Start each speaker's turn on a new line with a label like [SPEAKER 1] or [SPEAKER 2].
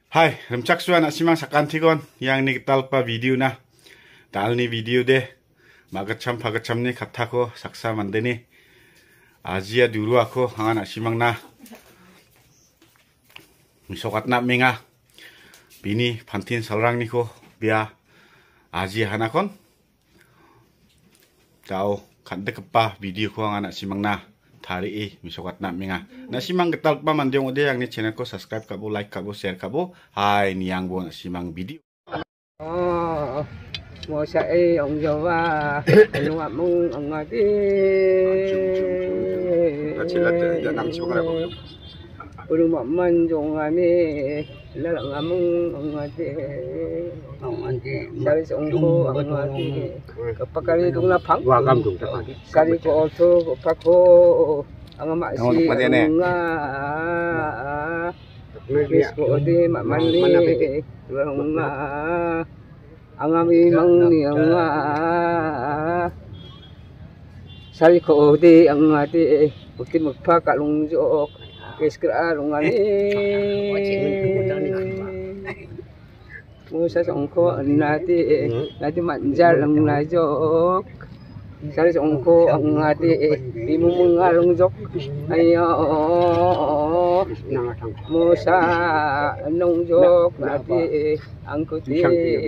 [SPEAKER 1] Hai, remcaksu anak simang sakantikon yang ni talpa video na. Dal ni video deh. Magacam pagacam ni katako saksa mandeni. Azia dulu aku anak simang na. Misokat na menga. Bini pantin salrang niko biar Azia hanakon. Kau kante kepa video ko anak simang na. Tari misokat na menga. Na simang getal pa mandiong ode yang ni channel ko subscribe kabo, like kabo, share kabo. Hai ni yang bo na simang video.
[SPEAKER 2] Oh, mo sa ông Jawa, lu mong ang ati. Ulu man jong ani, lalang among ang ati. Dari songko ang ati. Kapag itong napang, kali ko auto kapako ang masi nga. Miss ko di mamani, nga. Ang aming niyang sari ko di ang ati bukin magpakalungjok kiskralong ani musa songko nati manjar ang najok sari songko ang ati di mo mangalungjok ayo musa nungjok nati ang kuti